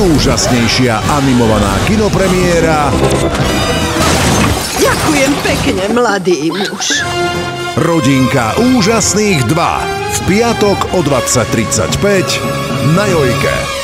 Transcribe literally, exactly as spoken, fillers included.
najúžasnejšia animovaná kinopremiéra. Ďakujem pekne, mladý muž. Rodinka úžasných dva. V piatok o dvadsať tridsaťpäť na Jojke.